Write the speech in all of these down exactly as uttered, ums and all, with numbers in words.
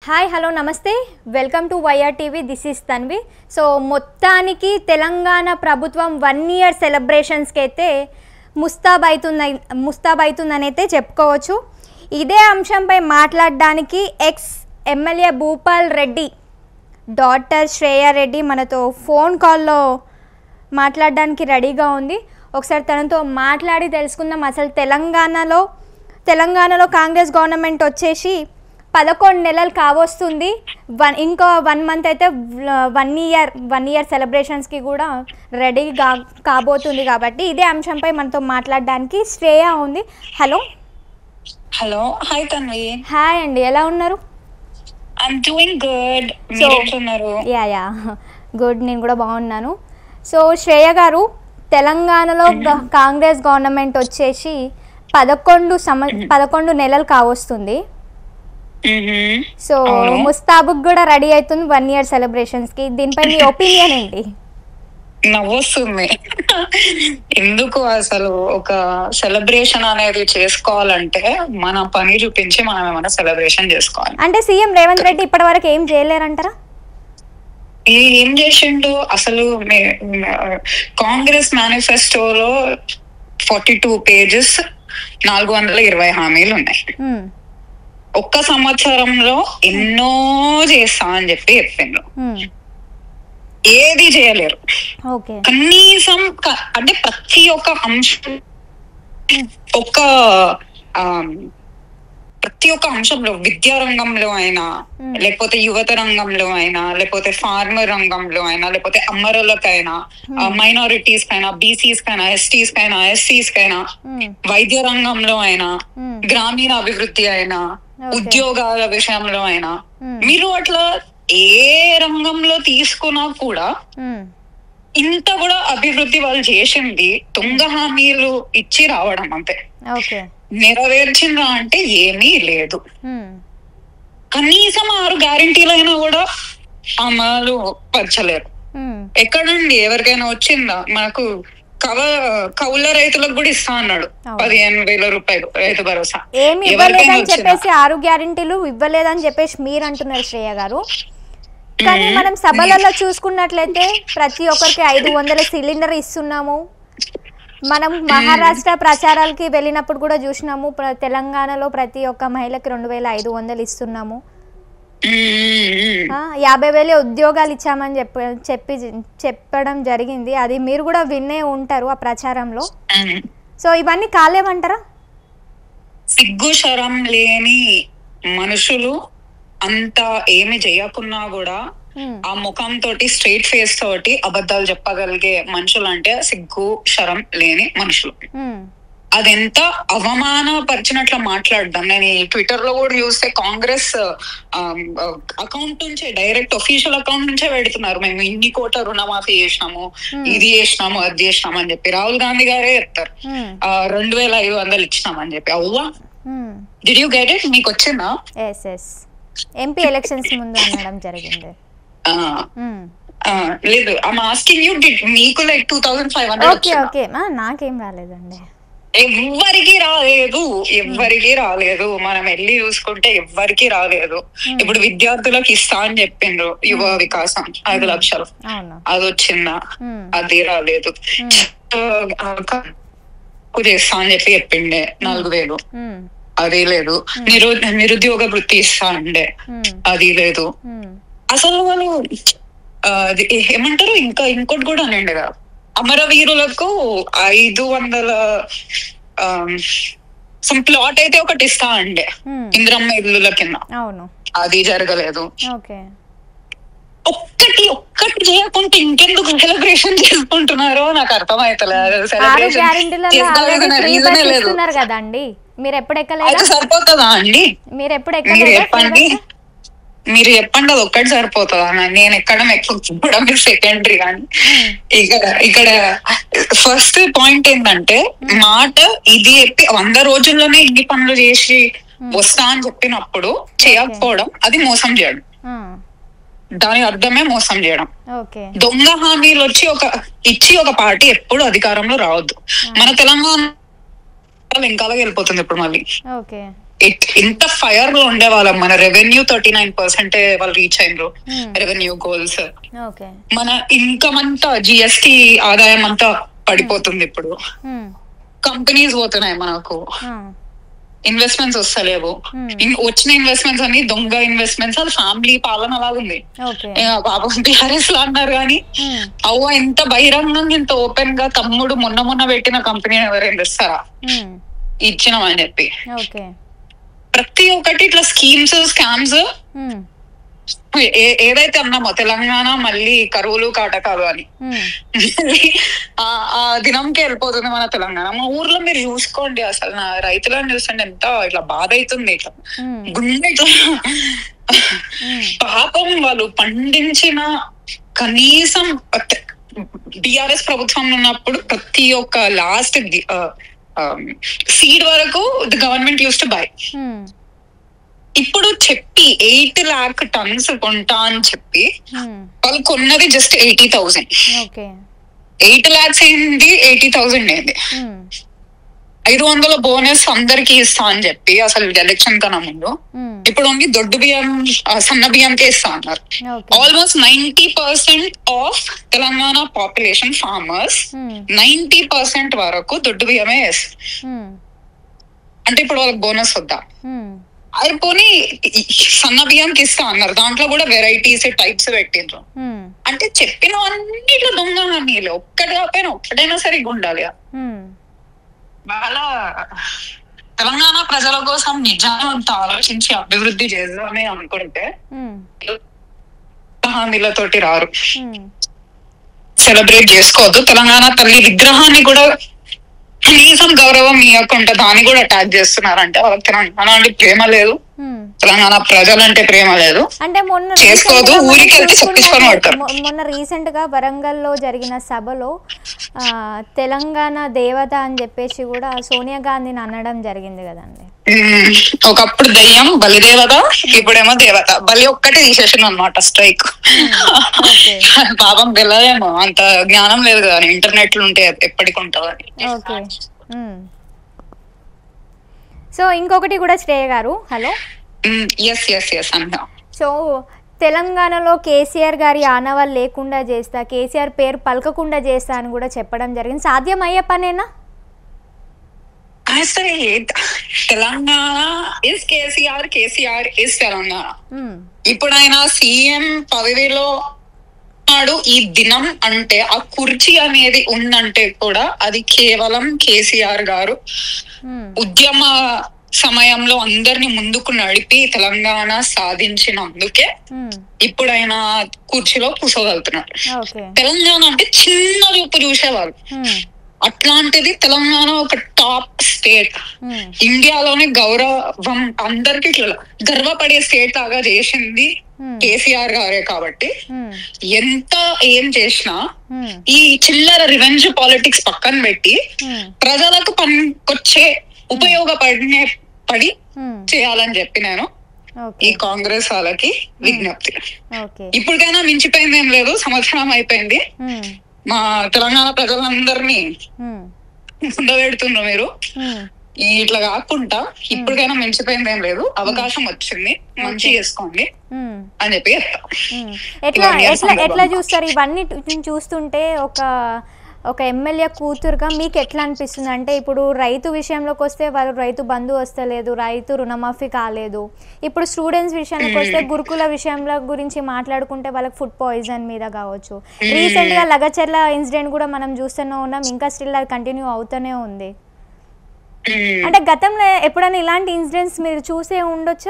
Hi hello నమస్తే welcome to YR TV this is Tanvi. So మొత్తానికి తెలంగాణ ప్రభుత్వం వన్ ఇయర్ సెలబ్రేషన్స్కి అయితే ముస్తాబైతుంద ముస్తాబైతుందని అయితే చెప్పుకోవచ్చు. ఇదే అంశంపై మాట్లాడడానికి ex MLA Bhupal Reddy doctor Shreya Reddy మనతో ఫోన్ కాల్లో మాట్లాడడానికి రెడీగా ఉంది. ఒకసారి తనతో మాట్లాడి తెలుసుకుందాం. అసలు తెలంగాణలో తెలంగాణలో కాంగ్రెస్ గవర్నమెంట్ వచ్చేసి పదకొండు నెలలు కావస్తుంది. వన్ ఇంకో వన్ మంత్ అయితే వన్ ఇయర్ వన్ ఇయర్ సెలబ్రేషన్స్కి కూడా రెడీ కా కాబోతుంది కాబట్టి ఇదే అంశంపై మనతో మాట్లాడడానికి శ్రేయ ఉంది. Hello hello hi Tanvi. Hi అండి, ఎలా ఉన్నారు? I'm doing good. మీరు ఎట్లున్నారు? యా యా గుడ్, నేను కూడా బాగున్నాను. సో శ్రేయ గారు, తెలంగాణలో కాంగ్రెస్ గవర్నమెంట్ వచ్చేసి పదకొండు సమ పదకొండు నెలలు కావస్తుంది. సో ముస్తాబుక్ కూడా రెడీ అవుతుంది వన్ ఇయర్ సెలబ్రేషన్స్ కి. దీనిపై మీ ఒపీనియన్ ఏంటి? నవ్వొస్తుంది. ఎందుకు అసలు ఒక సెలబ్రేషన్ అనేది చేసుకోవాలంటే మన పని చూపించి మనం ఏమైనా సెలబ్రేషన్ చేసుకోవాలి. అంటే సీఎం రేవంత్ రెడ్డి ఇప్పటి వరకు ఏం చేయలేరంటారా? ఏం చేసిండు అసలు? కాంగ్రెస్ మేనిఫెస్టోలో ఫార్టీ టూ పేజెస్ నాలుగు వందల ఇరవై హామీలు ఉన్నాయి. ఒక్క సంవత్సరంలో ఎన్నో చేస్తా అని చెప్పి చెప్పిండ్రు, ఏది చేయలేరు. కనీసం అంటే ప్రతి ఒక్క అంశం ఒక్క ప్రతి ఒక్క అంశంలో, విద్యా రంగంలో అయినా, లేకపోతే యువత రంగంలో అయినా, లేకపోతే ఫార్మర్ రంగంలో అయినా, లేకపోతే అమరులకైనా, మైనారిటీస్ కైనా, బీసీస్ కైనా, ఎస్టీస్ కైనా, ఎస్సీస్ కైనా, వైద్య రంగంలో అయినా, గ్రామీణ అభివృద్ధి అయినా, ఉద్యోగాల విషయంలో అయినా, మీరు అట్లా ఏ రంగంలో తీసుకున్నా కూడా ఇంత కూడా అభివృద్ధి వాళ్ళు చేసింది దొంగ హామీలు ఇచ్చి రావడం అంతే. నెరవేర్చిందా అంటే ఏమీ లేదు. కనీసం ఆరు గ్యారంటీలైనా కూడా అమలు పరచలేరు. ఎక్కడండి ఎవరికైనా వచ్చిందా? మనకు కవ కౌల రైతులకు కూడా ఇస్తా అన్నాడు పదిహేను వేల రూపాయలు రైతు భరోసా. ఏమి ఇవ్వలేదని చెప్పేసి, ఆరు గ్యారంటీలు ఇవ్వలేదని చెప్పేసి మీరు అంటున్నారు శ్రేయ గారు. కానీ మనం సభలలో చూసుకున్నట్లయితే ప్రతి ఒక్కరికి ఐదు వందల సిలిండర్ ఇస్తున్నాము. మనం మహారాష్ట్ర ప్రచారాలకి వెళ్ళినప్పుడు కూడా చూసినాము, తెలంగాణలో ప్రతి ఒక్క మహిళకి రెండు వేల ఐదు వందలు ఇస్తున్నాము. యాభై వేల ఉద్యోగాలు ఇచ్చామని చెప్ప చెప్పి చెప్పడం జరిగింది. అది మీరు కూడా వినే ఉంటారు ఆ ప్రచారంలో. సో ఇవన్నీ కాలేమంటారా? సిగ్గు శరం లేని మనుషులు అంత ఏమి చేయకున్నా కూడా ఆ ముఖం తోటి, స్ట్రైట్ ఫేస్ తోటి అబద్ధాలు చెప్పగలిగే మనుషులు అంటే సిగ్గు శరం లేని మనుషులు. అదెంత అవమానపరిచినట్లు మాట్లాడడం. నేను ట్విట్టర్ లో కూడా చూస్తే కాంగ్రెస్ అకౌంట్ నుంచే, డైరెక్ట్ అఫీషియల్ అకౌంట్ నుంచే పెడుతున్నారు, మేము ఇన్ని కోట్ల రుణమాఫీ చేసినాము, ఇది చేసినాము, అది చేసినాము అని చెప్పి. రాహుల్ గాంధీ గారే చెప్తారు రెండు వేల ఐదు వందలు ఇచ్చినామని చెప్పి. అవ్వా, డిడ్ యూ గెట్ ఇట్? మీకు వచ్చిందా? ఎంపీ ఎలక్షన్స్ ముందు అనడం జరిగింది. లేదు, ఐమ్ ఆస్కింగ్ యూ, డిడ్ మీకు like two thousand five hundred? Okay okay, నాకేం రాలేదండి. ఎవ్వరికి రాలేదు, ఎవ్వరికి రాలేదు. మనం వెళ్ళి చూసుకుంటే ఎవ్వరికి రాలేదు. ఇప్పుడు విద్యార్థులకు ఇస్తా అని చెప్పిండ్రు, యువ వికాసం ఐదు లక్షలు, అది వచ్చిందా? అది రాలేదు. చేస్తా అని చెప్పి చెప్పిండే నాలుగు వేలు, అది లేదు. నిరు నిరుద్యోగ వృత్తి ఇస్తా అండే, అది లేదు. అసలు వాళ్ళు ఏమంటారు, ఇంకా ఇంకోటి కూడా అనండి కదా, అమరవీరులకు ఐదు వందల సమ్ ప్లాట్ అయితే ఒకటి ఇస్తా అండే ఇంద్రమ్మ ఇల్లుల కింద, అది జరగలేదు. ఒక్కటి ఒక్కటి చేయకుంటే ఇంకెందుకు సెలబ్రేషన్ చేసుకుంటున్నారో నాకు అర్థమైతలేదు. రీజనే లేదు కదండి. మీరు ఎప్పుడు ఎక్కలేదు? సరిపోతుందా అండి? మీరు ఎప్పుడు మీరు చెప్పండి, మీరు చెప్పండి, అది ఒక్కటి సరిపోతుందా? నేను ఎక్కడం ఎక్కడం సెకండరీ. కానీ ఇక్కడ ఇక్కడ ఫస్ట్ పాయింట్ ఏంటంటే, మాట ఇది చెప్పి వంద రోజుల్లోనే ఇన్ని పనులు చేసి వస్తా అని చెప్పినప్పుడు చేయకపోవడం, అది మోసం చేయడం. దాని అర్థమే మోసం చేయడం. దొంగ హామీలు వచ్చి ఒక ఇచ్చి ఒక పార్టీ ఎప్పుడు అధికారంలో రావద్దు. మన తెలంగాణ వెనకాలకి వెళ్ళిపోతుంది ఇప్పుడు మళ్ళీ. ఇంత ఫైర్ లో ఉండే వాళ్ళం. మన రెవెన్యూ థర్టీ నైన్ పర్సెంట్ వాళ్ళు రీచ్ అయినరు రెవెన్యూ గోల్స్. మన ఇన్కమ్ అంతా జిఎస్టి ఆదాయం అంతా పడిపోతుంది. ఇప్పుడు కంపెనీస్ పోతున్నాయి మనకు, ఇన్వెస్ట్మెంట్స్ వస్తలేవు. వచ్చిన ఇన్వెస్ట్మెంట్స్ అన్ని దొంగ ఇన్వెస్ట్మెంట్స్. అది ఫ్యామిలీ పాలన అలాగుంది. బాబా టిఆర్ఎస్ లో అన్నారు కానీ అవ్వ ఇంత బహిరంగంగా ఇంత ఓపెన్ గా తమ్ముడు మొన్న మొన్న పెట్టిన కంపెనీ ఎవరైనా ఇస్తారా ఇచ్చినామని చెప్పి. ప్రతి ఒక్కటి ఇట్లా స్కీమ్స్ స్కామ్స్. ఏదైతే అన్నామో తెలంగాణ మళ్ళీ కరువులు కాటకాలు అని ఆ దినంకి వెళ్ళిపోతుంది మన తెలంగాణ. మా ఊర్లో మీరు చూసుకోండి, అసలు నా రైతులను చూస్తుంటే ఎంత ఇట్లా బాధ అవుతుంది. ఇట్లా గుండె ఇట్లా పాపం వాళ్ళు పండించిన కనీసం బిఆర్ఎస్ ప్రభుత్వం ఉన్నప్పుడు ప్రతి ఒక్క లాస్ట్ సీడ్ వరకు the government use to buy. ఇప్పుడు చెప్పి ఎయిట్ లాక్ టన్స్ కొంటా అని చెప్పి వాళ్ళు కొన్నది just eighty thousand. Eight lakhs అయింది, ఎయిటీ థౌసండ్ అయింది. ఐదు వందల బోనస్ అందరికి ఇస్తా అని చెప్పి అసలు ఎలక్షన్ కన్నా ముందు ఇప్పుడు ఓన్లీ దొడ్డు బియ్యం సన్న బియ్యంకే ఇస్తా అన్నారు. Almost ninety percent of Telangana population farmers ninety percent వరకు దొడ్డు బియ్యమే వేస్తారు. అంటే ఇప్పుడు వాళ్ళకి బోనస్ వద్దా? అయిపోయి సన్న బియ్యంకి ఇస్తా అన్నారు. దాంట్లో కూడా వెరైటీస్ టైప్స్ పెట్టిండ్రు. అంటే చెప్పిన అన్నిట్లో దొంగ హామీలు. ఒక్కటి కాకపోయినా ఒక్కటైనా సరిగ్గా ఉండాలి. వాళ్ళ తెలంగాణ ప్రజల కోసం నిజంగా అంత ఆలోచించి అభివృద్ధి చేద్దామని అనుకుంటే హామీలతోటి రారు. సెలబ్రేట్ చేసుకోవద్దు. తెలంగాణ తల్లి విగ్రహాన్ని కూడా కనీసం గౌరవం ఇవ్వకుండా దాన్ని కూడా అటాక్ చేస్తున్నారంటే వాళ్ళకి తెలంగాణ అంటే ప్రేమ లేదు, తెలంగాణ ప్రజలంటే ప్రేమ లేదు. అంటే మొన్న చేసుకోదు, ఊరికి వెళ్తే సొక్కించుకొని పడతారు. మొన్న రీసెంట్ గా వరంగల్ లో జరిగిన సభలో ఆ తెలంగాణ దేవత అని చెప్పేసి కూడా సోనియా గాంధీని అనడం జరిగింది కదండి. ఒకప్పుడు దయ్యం బలిదేవత, ఇప్పుడేమో దేవత. బలి ఒక్కటి తీసేసింది అనమాట స్ట్రైక్. పాపం వెళ్ళదేమో, అంత జ్ఞానం లేదు కదా, ఇంటర్నెట్ ఉంటే ఎప్పటికి ఉంటుందని. సో ఇంకొకటి కూడా శ్రేయ గారు, హలో. ఎస్ ఎస్ ఎస్ అన్నా. సో తెలంగాణలో కేసీఆర్ గారి ఆనవాళ్ళు లేకుండా చేస్తా, కేసీఆర్ పేరు పలకకుండా చేస్తా అని కూడా చెప్పడం జరిగింది. సాధ్యమయ్యే పనేనా? అసలు తెలంగాణ ఇస్ కేసీఆర్, కేసీఆర్ ఇస్ తెలంగాణ. ఇప్పుడు ఆయన సీఎం పదవిలో నాడు ఈ దినం అంటే ఆ కుర్చీ అనేది ఉందంటే కూడా అది కేవలం కేసీఆర్ గారు ఉద్యమ సమయంలో అందరిని ముందుకు నడిపి తెలంగాణ సాధించినందుకే ఇప్పుడు ఆయన కుర్చీలో కూర్చోగలుగుతున్నాడు. తెలంగాణ అంటే చిన్న చూపు చూసేవాళ్ళు. అట్లాంటిది తెలంగాణ ఒక టాప్ స్టేట్, ఇండియాలోనే గౌరవం అందరికి ఇట్లా గర్వపడే స్టేట్ లాగా చేసింది కేసీఆర్ గారే. కాబట్టి ఎంత ఏం చేసినా ఈ చిల్లర రివెంజ్ పాలిటిక్స్ పక్కన పెట్టి ప్రజలకు పనికొచ్చే ఉపయోగపడినే పడి చేయాలని చెప్పి నేను ఈ కాంగ్రెస్ వాళ్ళకి విజ్ఞప్తి. ఇప్పటికైనా మించిపోయింది ఏం లేదు, సంవత్సరం అయిపోయింది. మా తెలంగాణ ప్రజలందరినీ ఉండబెడుతున్నారు మీరు. ఇట్లా కాకుండా ఇప్పటికైనా మించిపోయింది ఏం లేదు, అవకాశం వచ్చింది, మంచి చేసుకోండి అని చెప్పి ఎట్లా ఎట్లా ఎట్లా చూస్తారు ఇవన్నీ చూస్తుంటే? ఒక ఒక ఎమ్మెల్యే కూతురుగా మీకు ఎట్లా అనిపిస్తుంది అంటే, ఇప్పుడు రైతు విషయంలోకి వస్తే వాళ్ళు రైతు బంధు వస్తలేదు, రైతు రుణమాఫీ కాలేదు. ఇప్పుడు స్టూడెంట్స్ విషయానికి వస్తే గురుకుల విషయంలో గురించి మాట్లాడుకుంటే వాళ్ళకి ఫుడ్ పాయిజన్ మీద కావచ్చు. రీసెంట్ గా లగచర్ల ఇన్సిడెంట్ కూడా మనం చూస్తూనే ఉన్నాం, ఇంకా స్టిల్ అది కంటిన్యూ అవుతూనే ఉంది. అంటే గతంలో ఎప్పుడైనా ఇలాంటి ఇన్సిడెంట్స్ మీరు చూసే ఉండొచ్చా?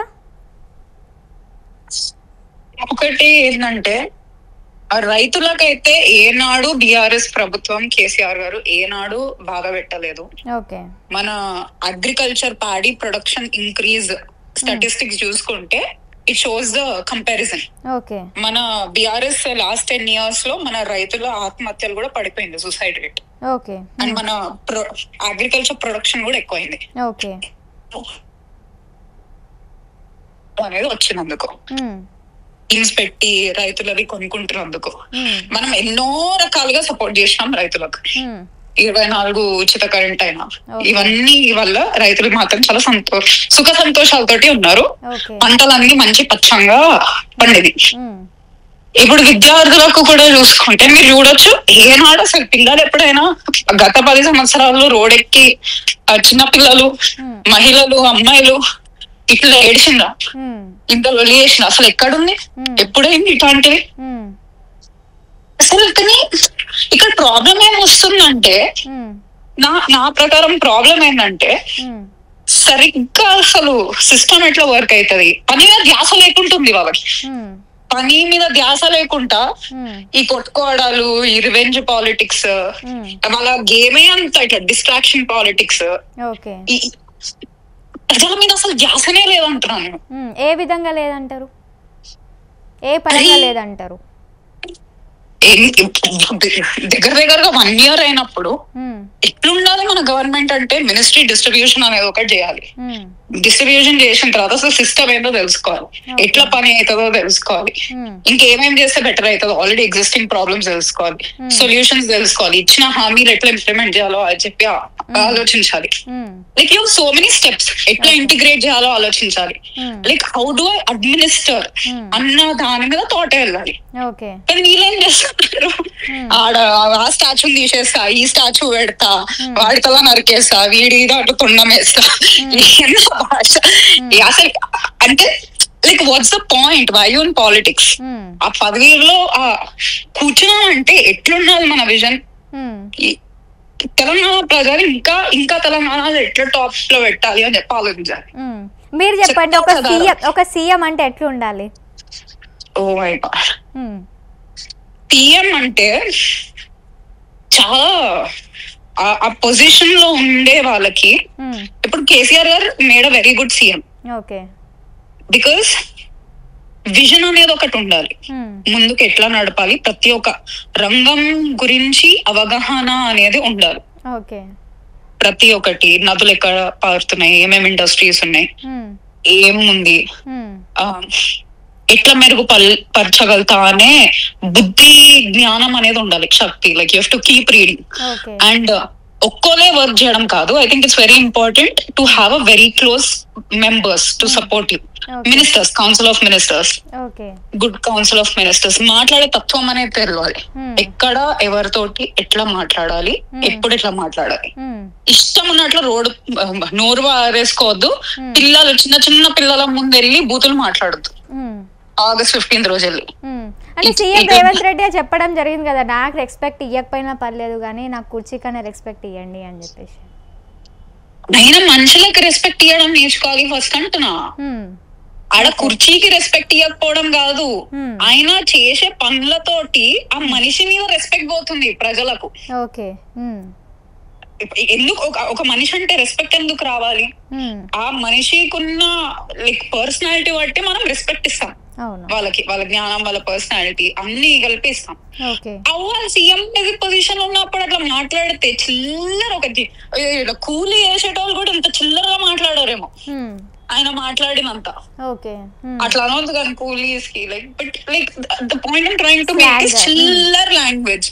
ఒకటి ఏంటంటే రైతులకైతే ఏనాడు బిఆర్ఎస్ ప్రభుత్వం కేసీఆర్ గారు ఏనాడు బాగా పెట్టలేదు. మన అగ్రికల్చర్ పాడి ప్రొడక్షన్ ఇంక్రీజ్ స్టాటిస్టిక్స్ చూసుకుంటే ఇట్ షోస్ ద కంపారిజన్. మన బిఆర్ఎస్ లాస్ట్ టెన్ ఇయర్స్ లో మన రైతుల ఆత్మహత్యలు కూడా పడిపోయింది, సూసైడ్ రేట్. అండ్ మన అగ్రికల్చర్ ప్రొడక్షన్ కూడా ఎక్కువైంది అనేది వచ్చినందుకు, స్కీమ్స్ పెట్టి రైతులవి కొనుక్కుంటున్నందుకు. మనం ఎన్నో రకాలుగా సపోర్ట్ చేసినాం రైతులకు. ఇరవై నాలుగు ఉచిత కరెంట్ అయినా, ఇవన్నీ వల్ల రైతులు మాత్రం చాలా సంతో సుఖ సంతోషాలతోటి ఉన్నారు. పంటలన్నీ మంచి పచ్చంగా పండేది. ఇప్పుడు విద్యార్థులకు కూడా చూసుకుంటే మీరు చూడొచ్చు, ఏనాడు అసలు పిల్లలు ఎప్పుడైనా గత పది సంవత్సరాల్లో రోడెక్కి చిన్న పిల్లలు, మహిళలు, అమ్మాయిలు ఇట్లా ఏడిచిందా, ఇంత లొలి చేసిన అసలు ఎక్కడుంది, ఎప్పుడైంది ఇట్లాంటివి? అసలు కానీ ఇక్కడ ప్రాబ్లం ఏం వస్తుందంటే, నా నా ప్రకారం ప్రాబ్లం ఏంటంటే సరిగ్గా అసలు సిస్టమ్ ఎట్లా వర్క్ అవుతుంది, పని మీద ధ్యాస లేకుంటుంది వాళ్ళకి. పని మీద ధ్యాస లేకుండా ఈ కొట్టుకోవడాలు, ఈ రివెంజ్ పాలిటిక్స్, వాళ్ళ గేమే అంత ఇట్లా డిస్ట్రాక్షన్ పాలిటిక్స్, ప్రజల మీద అసలు ధ్యాసనే లేదంటున్నాను. ఏ విధంగా లేదంటారు? ఏ పరంగా లేదంటారు? దగ్గర దగ్గరగా వన్ ఇయర్ అయినప్పుడు ఎట్లుండాలి మన గవర్నమెంట్ అంటే, మినిస్ట్రీ డిస్ట్రిబ్యూషన్ అనేది ఒకటి చేయాలి. డిస్ట్రిబ్యూషన్ చేసిన తర్వాత అసలు సిస్టమ్ ఏంటో తెలుసుకోవాలి, ఎట్లా పని అవుతుందో తెలుసుకోవాలి, ఇంకేమేం చేస్తే బెటర్ అవుతుందో, ఆల్రెడీ ఎగ్జిస్టింగ్ ప్రాబ్లమ్స్ తెలుసుకోవాలి, సొల్యూషన్స్ తెలుసుకోవాలి, ఇచ్చిన హామీలు ఎట్లా ఇంప్లిమెంట్ చేయాలో అని చెప్పి ఆలోచించాలి. Like you so many steps, ఎట్లా ఇంటిగ్రేట్ చేయాలో ఆలోచించాలి. Like how do I administer అన్న దాని మీద తోట వెళ్ళాలి. కానీ వీళ్ళేం చేస్తారు, ఆడ ఆ స్టాచ్యూ తీసేస్తా, ఈ స్టాచ్యూ పెడతా, వాడితలా నరికేస్తా, వీడి దాంట్లో తొండం వేస్తా, భాష అసలు అంటే like what's the point, why you in politics? ఆ పదవిలో ఆ కూర్చున్నాం అంటే ఎట్లున్నది మన విజన్? తెలంగాణ ప్రజలు ఇంకా ఇంకా తెలంగాణలో ఎట్లా టాప్స్ లో పెట్టాలి అని చెప్పి ఆలోచించాలి. మీరు చెప్పండి, ఒక సీఎం ఒక సీఎం అంటే ఎట్లా ఉండాలి? ఓ మై గాడ్, సీఎం అంటే చాలా ఆ పొజిషన్ లో ఉండే వాళ్ళకి, ఇప్పుడు కేసీఆర్ గారు made a very good CM because vision అనేది ఒకటి ఉండాలి, ముందుకు ఎట్లా నడపాలి, ప్రతి ఒక్క రంగం గురించి అవగాహన అనేది ఉండాలి. ప్రతి ఒక్కటి, నదులు ఎక్కడ పారుతున్నాయి, ఏమేమి ఇండస్ట్రీస్ ఉన్నాయి, ఏముంది, ఎట్లా మెరుగు పరచగలుగుతా అనే బుద్ధి జ్ఞానం అనేది ఉండాలి, శక్తి. Like you have to keep reading and ఒక్కోలే వర్క్ చేయడం కాదు. I think it's very important to have a very close members to support you. Ministers, council of ministers, good council of ministers, మాట్లాడే తత్వం అనేది తెలియాలి. ఎక్కడ ఎవరితోటి ఎట్లా మాట్లాడాలి, ఎప్పుడు ఎట్లా మాట్లాడాలి, ఇష్టం ఉన్నట్లు రోడ్డు నోరు ఆరేసుకోవద్దు, పిల్లలు చిన్న చిన్న పిల్లల ముందు వెళ్ళి బూతులు మాట్లాడద్దు. ఆగస్ట్ ఫిఫ్టీన్త్ రోజు వెళ్ళి అంటే సీఎం రేవంత్ రెడ్డి చెప్పడం జరిగింది కదా, నాకు రెస్పెక్ట్ ఇవ్వకపోయినా పర్లేదు కానీ నాకు కుర్చీ కన్నా రెస్పెక్ట్ ఇవ్వండి అని చెప్పేసి. అయినా మనుషులకి రెస్పెక్ట్ ఇవ్వడం నేర్చుకోవాలి ఫస్ట్ అంటున్నా. ఆడ కుర్చీకి రెస్పెక్ట్ ఇవ్వకపోవడం కాదు, ఆయన చేసే పనులతోటి ఆ మనిషి మీద రెస్పెక్ట్ పోతుంది ప్రజలకు. ఎందుకు ఒక మనిషి అంటే రెస్పెక్ట్ ఎందుకు రావాలి? ఆ మనిషికున్న లైక్ పర్సనాలిటీ బట్టి మనం రెస్పెక్ట్ ఇస్తాం వాళ్ళకి, వాళ్ళ జ్ఞానం, వాళ్ళ పర్సనాలిటీ అన్ని కలిపి ఇస్తాం. అవ్వాలి సీఎం పొజిషన్ ఉన్నప్పుడు అట్లా మాట్లాడితే చిల్లర ఒకటి కూలీ వేసేటోళ్ళు కూడా ఇంత చిల్లరగా మాట్లాడారేమో ఆయన మాట్లాడినంత. అట్లా అనవద్దు కానీ కూలీస్ కి, like but like the point I'm trying to make is చిల్లర్ language.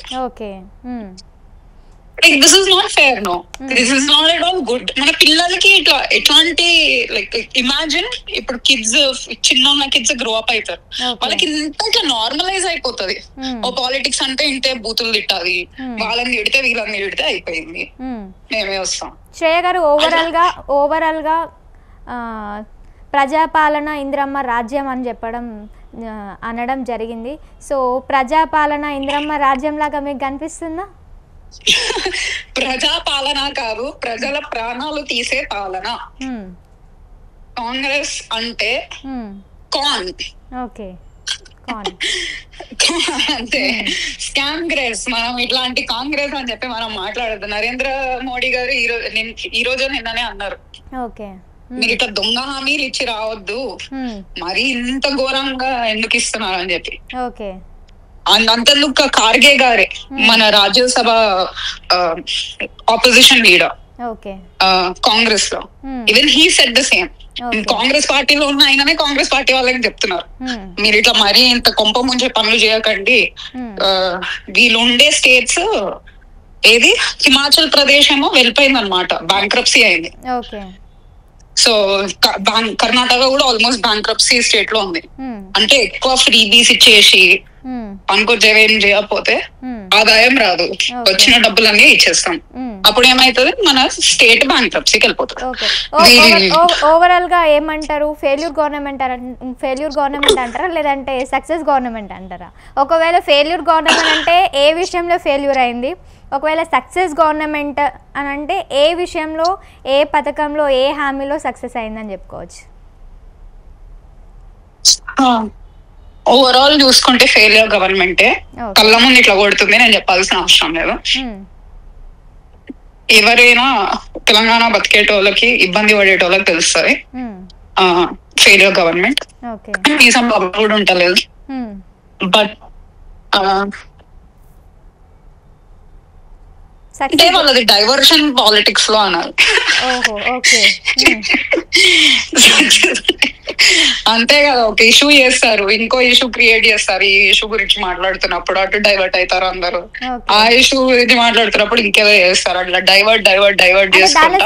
Like this is not fair, no, this is not at all good. మన పిల్లలకి ఇట్లా ఎట్లాంటి లైక్ ఇమాజిన్ ఇప్పుడు కిడ్స్, చిన్న కిడ్స్ గ్రో అప్ అవుతారు, వాళ్ళకి ఇంత ఇట్లా నార్మలైజ్ అయిపోతుంది. ఓ పాలిటిక్స్ అంటే ఇంతే బూతులు తిట్టాలి, వాళ్ళని తిడితే వీళ్ళని తిడితే అయిపోయింది, మేమే వస్తాం. శ్రేయ గారు, ఓవరాల్ గా ఓవరాల్ గా ప్రజాపాలన ఇందిరమ్మ రాజ్యం అని చెప్పడం అనడం జరిగింది. సో ప్రజాపాలన ఇందిరమ్మ రాజ్యం లాగా మీకు కనిపిస్తుందా? ప్రజాపాలన కాదు, ప్రజల ప్రాణాలు తీసే పాలన. కాంగ్రెస్ అంటే కాన్, ఓకే, అంటే కాంగ్రెస్. మనం ఇట్లాంటి కాంగ్రెస్ అని చెప్పి మనం మాట్లాడద్దు. నరేంద్ర మోడీ గారు ఈ రోజు ఈ రోజు నిన్ననే అన్నారు, మీరు ఇట్లా దొంగ హామీలు ఇచ్చి రావద్దు, మరి ఇంత ఘోరంగా ఎందుకు ఇస్తున్నారు అని చెప్పి. అంతెందుకు ఖార్గే గారే మన రాజ్యసభ ఆపోజిషన్ లీడర్ కాంగ్రెస్ లో, even he said the same. Congress పార్టీలో ఉన్న ఆయననే కాంగ్రెస్ పార్టీ వాళ్ళకి చెప్తున్నారు, మీరు ఇట్లా మరీ ఇంత కొంప ముంచే పనులు చేయకండి, వీళ్ళు ఉండే స్టేట్స్ ఏది హిమాచల్ ప్రదేశ్ ఏమో వెళ్ళిపోయింది అనమాట, బ్యాంక్రప్సీ అయింది. ఓకే. సో కర్ణాటక కూడా ఆల్మోస్ట్ బ్యాంక్రప్సీ స్టేట్ లో ఉంది. అంటే ఎక్కువ ఫ్రీబీస్ ఇచ్చేసి పనికొచ్చేవి ఏం చేయకపోతే ఆదాయం రాదు, వచ్చిన డబ్బులన్నీ ఇచ్చేస్తాం, అప్పుడు ఏమైతుంది మన స్టేట్ బ్యాంక్రప్సీకి వెళ్ళిపోతుంది. ఓవరాల్ గా ఏమంటారు, ఫెయిల్యూర్ గవర్నమెంట్ ఫెయిల్యూర్ గవర్నమెంట్ అంటారా లేదంటే సక్సెస్ గవర్నమెంట్ అంటారా? ఒకవేళ ఫెయిల్యూర్ గవర్నమెంట్ అంటే ఏ విషయంలో ఫెయిల్యూర్ అయింది, ఒకవేళ సక్సెస్ గవర్నమెంట్ అని అంటే ఏ విషయంలో, ఏ పథకంలో, ఏ హామీలో సక్సెస్ అయిందని చెప్పుకోవచ్చు? ఓవరాల్ చూసుకుంటే ఫెయిల్యూర్ గవర్నమెంటే, కళ్ళ ముందు ఇట్లా కొడుతుంది, నేను చెప్పాల్సిన అవసరం లేదు. ఎవరైనా తెలంగాణ బతికేటోళ్ళకి ఇబ్బంది పడేటోళ్ళకి తెలుస్తుంది ఫెయిల్యూర్ గవర్నమెంట్. రీజన్ కూడా ఉంటలేదు, బట్ అంటే వాళ్ళది డైవర్షన్ పాలిటిక్స్ లో అన్నారు. అంతే కదా, ఒక ఇష్యూ చేస్తారు, ఇంకో ఇష్యూ క్రియేట్ చేస్తారు, ఈ ఇష్యూ గురించి మాట్లాడుతున్నప్పుడు అటు డైవర్ట్ అవుతారు అందరు, ఆ ఇష్యూ గురించి మాట్లాడుతున్నప్పుడు ఇంకేదో చేస్తారు, అట్లా డైవర్ట్ డైవర్ట్ డైవర్ట్ చేస్తారు.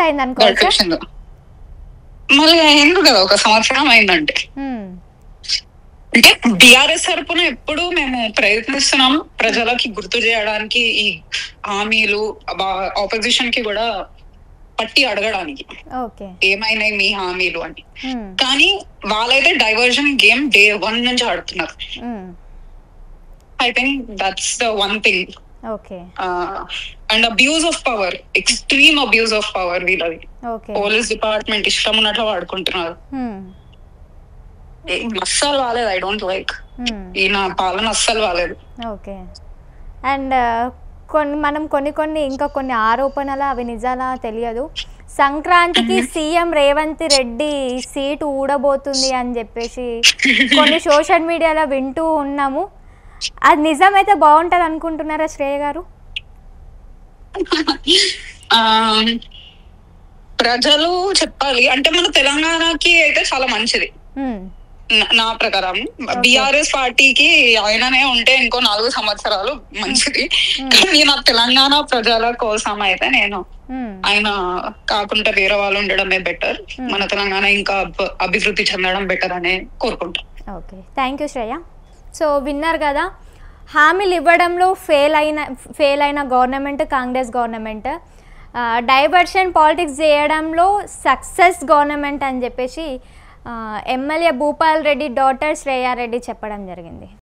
మళ్ళీ అయింది కదా, ఒక సంవత్సరం అయిందంటే. అంటే బిఆర్ఎస్ తరపున ఎప్పుడు మేము ప్రయత్నిస్తున్నాం ప్రజలకి గుర్తు చేయడానికి, ఈ హామీలు ఆపోజిషన్ కి కూడా పట్టి అడగడానికి ఏమైనాయి మీ హామీలు అని. కానీ వాళ్ళైతే డైవర్షన్ గేమ్ డే వన్ నుంచి ఆడుతున్నారు. I think that's the one thing. And abuse of power, extreme abuse of power వీళ్ళది. పోలీస్ డిపార్ట్మెంట్ ఇష్టం ఉన్నట్లు వాడుకుంటున్నారు. అస్సలు బాలేదు, ఐ డోంట్ లైక్ ఈయన పాలన, అస్సలు బాలేదు. ఓకే. అండ్ కొన్ని మనం కొన్ని కొన్ని ఇంకా కొన్ని ఆరోపణలు అవి నిజాలా తెలియదు. సంక్రాంతికి సీఎం రేవంత్ రెడ్డి సీటు ఊడబోతుంది అని చెప్పేసి కొన్ని సోషల్ మీడియాలో వింటూ ఉన్నాము. అది నిజమైతే బాగుంటది అనుకుంటున్నారా శ్రేయ గారు? ప్రజలు చెప్పాలి అంటే మన తెలంగాణకి అయితే చాలా మంచిది నా ప్రకారం. బిఆర్ఎస్ పార్టీకి ఆయననే ఉంటే ఇంకో నాలుగు సంవత్సరాలు మంచిది, కానీ నా తెలంగాణ ప్రజల కోసం అయితే నేను ఆయన కాకుండా వేరే వాళ్ళు ఉండడమే బెటర్, మన తెలంగాణ ఇంకా అభివృద్ధి చెందడం బెటర్ అని కోరుకుంటాను. Okay, thank you Shreya. So విన్నారు కదా, హామీలు ఇవ్వడంలో ఫెయిల్ అయిన ఫెయిల్ అయిన government Congress government, diversion politics చేయడంలో సక్సెస్ గవర్నమెంట్ అని చెప్పేసి ఎమ్మెల్యే భూపాల్ రెడ్డి డాటర్ శ్రేయారెడ్డి చెప్పడం జరిగింది.